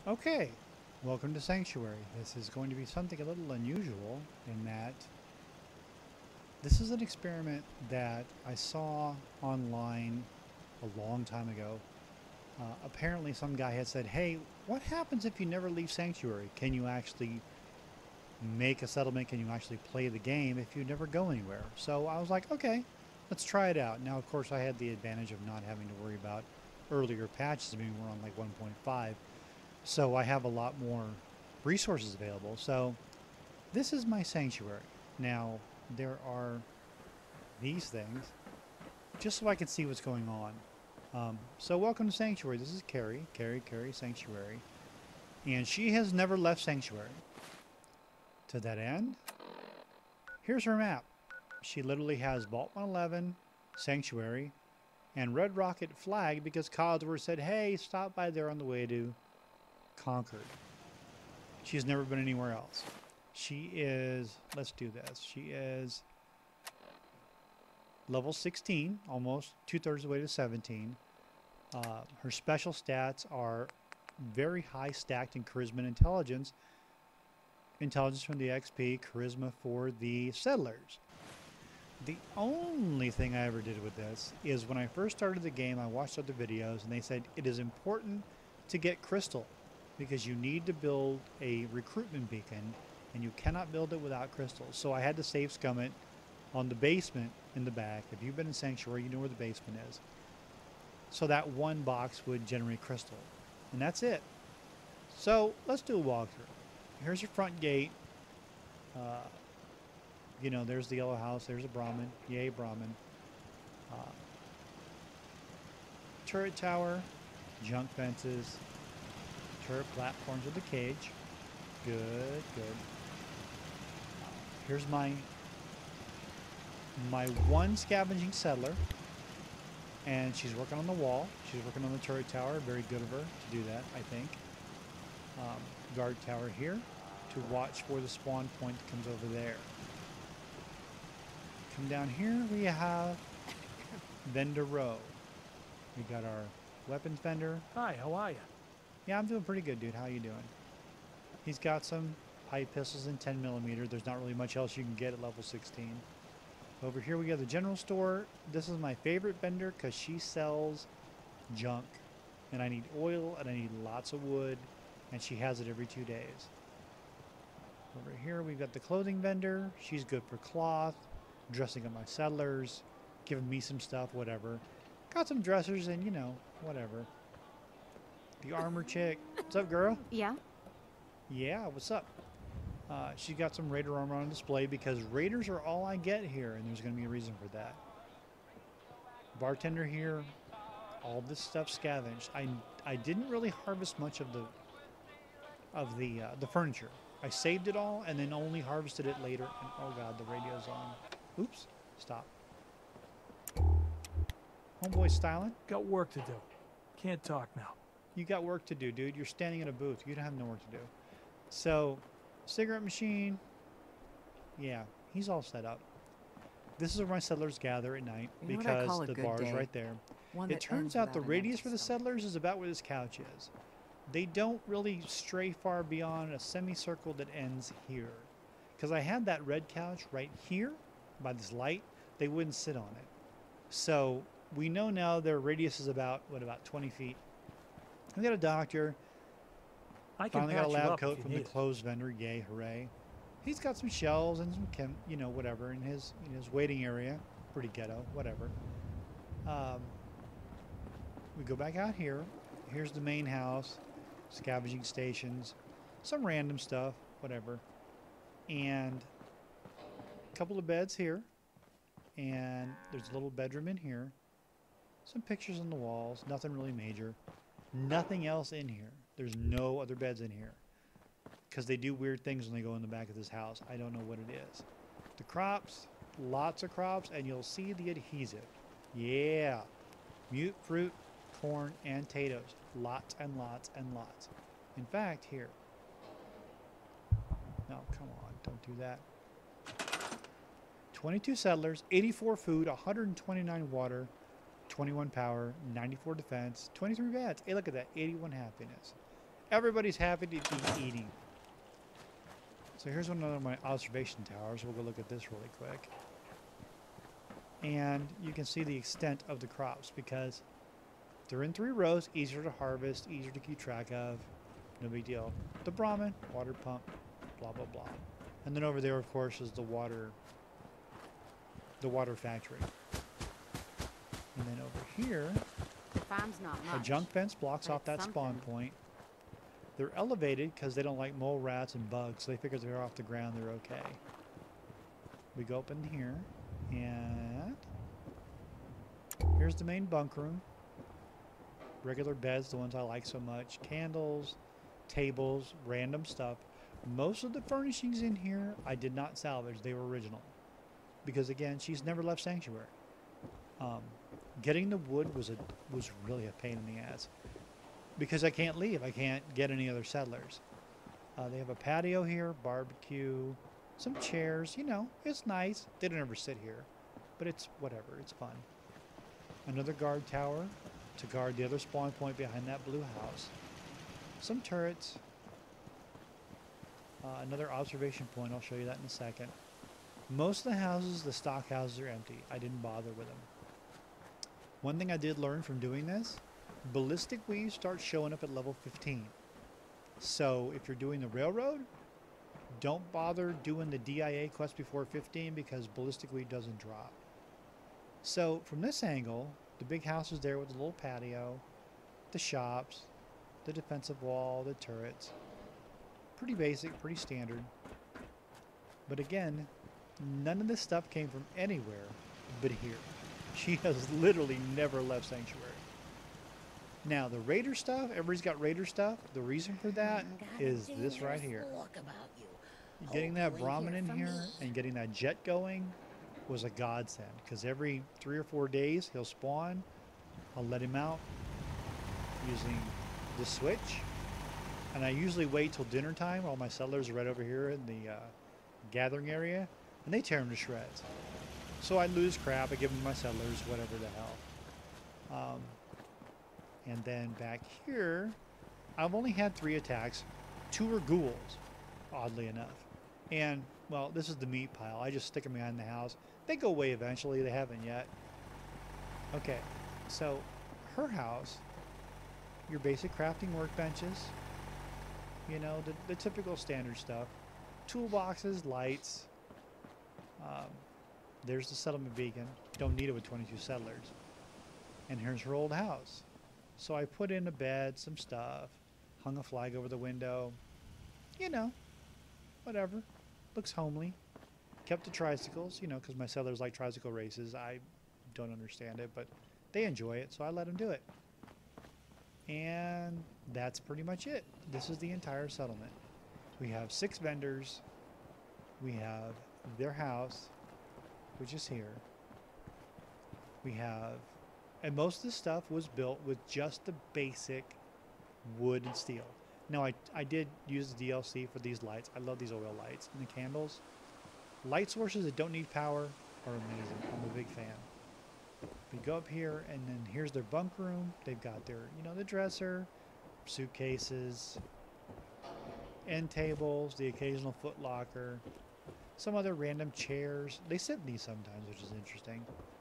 Okay, welcome to Sanctuary. This is going to be something a little unusual in that this is an experiment that I saw online a long time ago. Apparently some guy had said, hey, what happens if you never leave Sanctuary? Can you actually make a settlement? Can you actually play the game if you never go anywhere? So I was like, okay, let's try it out. Now, of course, I had the advantage of not having to worry about earlier patches. I mean, we're on like 1.5. So I have a lot more resources available. So this is my sanctuary. Now there are these things just so I can see what's going on. So welcome to Sanctuary. This is Carrie, Sanctuary. And she has never left Sanctuary. To that end, here's her map. She literally has Vault 111, Sanctuary, and Red Rocket flagged because Codsworth said, hey, stop by there on the way to Concord. She's never been anywhere else. She is, let's do this. She is level 16, almost 2/3 of the way to 17. Her special stats are very high stacked in charisma and intelligence. Intelligence from the XP, charisma for the settlers. The only thing I ever did with this is when I first started the game, I watched other videos and they said it is important to get crystal because you need to build a recruitment beacon and you cannot build it without crystals. So I had to save scum it on the basement in the back. If you've been in Sanctuary, you know where the basement is. So that one box would generate crystal. And that's it. So let's do a walkthrough. Here's your front gate. You know, there's the yellow house. There's a Brahmin. Yay, Brahmin. Turret tower. Junk fences. Turret platforms with a cage. Good, good. Here's my one scavenging settler. And she's working on the wall. She's working on the turret tower. Very good of her to do that, I think. Guard tower here to watch for the spawn point that comes over there. Come down here, we have vendor row. We got our weapons vendor. Hi, how are you? Yeah, I'm doing pretty good, dude. How you doing? He's got some pipe pistols in 10mm. There's not really much else you can get at level 16. Over here we got the general store. This is my favorite vendor because she sells junk. And I need oil and I need lots of wood. And she has it every 2 days. Over here we've got the clothing vendor. She's good for cloth, dressing up my settlers, giving me some stuff, whatever. Got some dressers and, you know, whatever. The armor chick. What's up, girl? Yeah? Yeah, what's up? She's got some raider armor on display because raiders are all I get here, and there's going to be a reason for that. Bartender here. All this stuff scavenged. I didn't really harvest much of the furniture. I saved it all and then only harvested it later. And, oh god, the radio's on. Oops, stop. Homeboy styling. Got work to do. Can't talk now. You got work to do, dude. You're standing in a booth. You don't have no work to do. So, cigarette machine. Yeah, he's all set up. This is where my settlers gather at night because the bar's right there. It turns out the radius for the settlers is about where this couch is. They don't really stray far beyond a semicircle that ends here. Because I had that red couch right here by this light, they wouldn't sit on it. So we know now their radius is about, what, about 20 feet. We got a doctor. I can Finally got a patch you lab up coat if from you the need it. clothes vendor. Yay, hooray. He's got some shelves and some, you know, whatever in his waiting area. Pretty ghetto, whatever. We go back out here. Here's the main house. Scavenging stations, some random stuff, whatever, and a couple of beds here, and there's a little bedroom in here, some pictures on the walls, nothing really major, nothing else in here. There's no other beds in here because they do weird things when they go in the back of this house. I don't know what it is. The crops, lots of crops, and you'll see the adhesive. Yeah, mute fruit, corn, and potatoes. Lots and lots and lots. In fact, here. No, come on, don't do that. 22 settlers, 84 food, 129 water, 21 power, 94 defense, 23 beds. Hey, look at that, 81 happiness. Everybody's happy to be eating. So here's one of my observation towers. We'll go look at this really quick. And you can see the extent of the crops because they're in 3 rows, easier to harvest, easier to keep track of. No big deal. The Brahmin, water pump, blah, blah, blah. And then over there, of course, is the water factory. And then over here, The farm's not a much. junk fence blocks but off it's that spawn something. point. They're elevated because they don't like mole rats and bugs. So they figure they're off the ground, they're okay. We go up in here, and here's the main bunk room. Regular beds, the ones I like so much. Candles, tables, random stuff. Most of the furnishings in here I did not salvage. They were original. Because again, she's never left Sanctuary. Getting the wood was really a pain in the ass. Because I can't leave. I can't get any other settlers. They have a patio here, barbecue, some chairs. You know, it's nice. They don't ever sit here. But it's whatever. It's fun. Another guard tower to guard the other spawn point behind that blue house. Some turrets. Another observation point. I'll show you that in a second. Most of the houses, the stock houses, are empty. I didn't bother with them. One thing I did learn from doing this, ballistic weeds start showing up at level 15. So if you're doing the railroad, don't bother doing the DIA quest before 15 because ballistic weed doesn't drop. So from this angle, the big house is there with the little patio, the shops, the defensive wall, the turrets. Pretty basic, pretty standard. But again, none of this stuff came from anywhere but here. She has literally never left Sanctuary. Now, the Raider stuff, everybody's got Raider stuff. The reason for that is this right here. Getting that Brahmin in here and getting that jet going was a godsend because every 3 or 4 days he'll spawn. I'll let him out using the switch. And I usually wait till dinner time. All my settlers are right over here in the gathering area. And they tear him to shreds. So I lose crap. I give them my settlers, whatever the hell. And then back here, I've only had 3 attacks. 2 are ghouls, oddly enough. And, well, this is the meat pile. I just stick them behind the house. They go away eventually. They haven't yet. Okay, so her house, your basic crafting workbenches, you know, the typical standard stuff. Toolboxes, lights. There's the settlement beacon. Don't need it with 22 settlers. And here's her old house. So I put in a bed, some stuff, hung a flag over the window. You know, whatever. Looks homely. Kept the tricycles, you know, because my settlers like tricycle races. I don't understand it, but they enjoy it, so I let them do it. And that's pretty much it. This is the entire settlement. We have 6 vendors. We have their house, which is here. We have, and most of the stuff was built with just the basic wood and steel. Now I did use the DLC for these lights. I love these oil lights and the candles. Light sources that don't need power are amazing. I'm a big fan. We go up here and then here's their bunk room. They've got their, you know, the dresser, suitcases, end tables, the occasional foot locker, some other random chairs. They sit in these sometimes, which is interesting.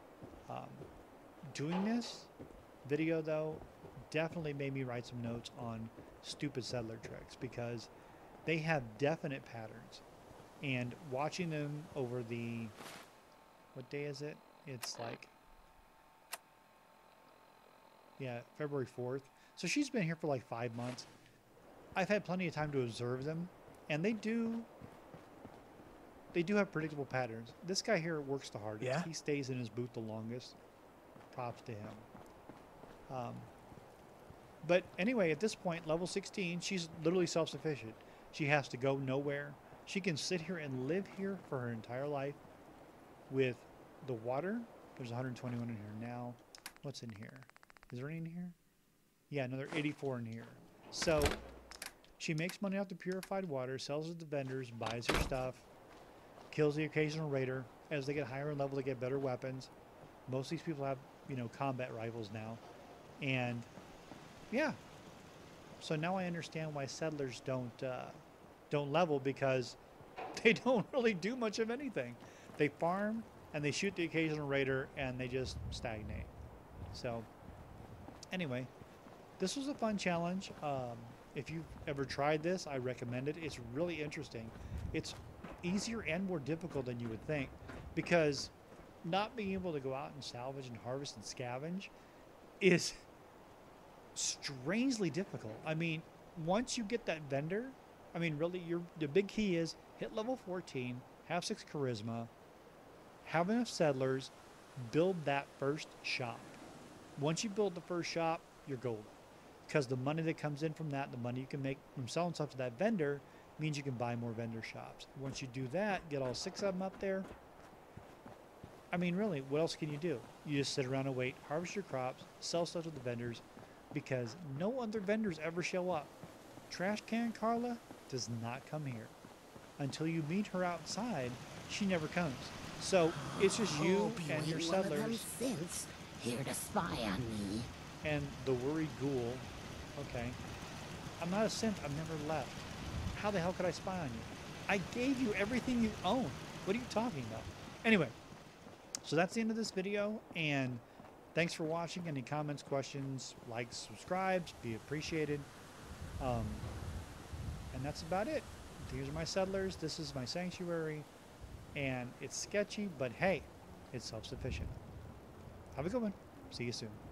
Doing this video, though, definitely made me write some notes on stupid settler tricks because they have definite patterns. And watching them over the, what day is it? It's like, yeah, February 4th. So she's been here for like 5 months. I've had plenty of time to observe them, and they do have predictable patterns. This guy here works the hardest. Yeah? He stays in his booth the longest. Props to him. But anyway, at this point, level 16, she's literally self-sufficient. She has to go nowhere. She can sit here and live here for her entire life with the water. There's 121 in here now. What's in here? Is there any in here? Yeah, another 84 in here. So she makes money off the purified water, sells it to vendors, buys her stuff, kills the occasional raider. As they get higher in level, they get better weapons. Most of these people have, you know, combat rifles now. And yeah, So now I understand why settlers don't level, because they don't really do much of anything. They farm and they shoot the occasional raider and they just stagnate. So anyway, this was a fun challenge. If you've ever tried this, I recommend it. It's really interesting. It's easier and more difficult than you would think, because not being able to go out and salvage and harvest and scavenge is strangely difficult. I mean, once you get that vendor, I mean, really, the big key is hit level 14, have 6 charisma, have enough settlers, build that first shop. Once you build the first shop, you're golden. Because the money that comes in from that, the money you can make from selling stuff to that vendor, means you can buy more vendor shops. Once you do that, get all 6 of them up there. I mean, really, what else can you do? You just sit around and wait, harvest your crops, sell stuff to the vendors, because no other vendors ever show up. Trash Can Carla does not come here. Until you meet her outside, she never comes. So it's just you and your settlers. Here to spy on me. And the worried ghoul. Okay. I'm not a synth. I've never left. How the hell could I spy on you? I gave you everything you own. What are you talking about? Anyway, so that's the end of this video, and thanks for watching. Any comments, questions, likes, subscribes, be appreciated. And that's about it. These are my settlers. This is my sanctuary, and it's sketchy, but hey, it's self-sufficient. Have a good one. See you soon.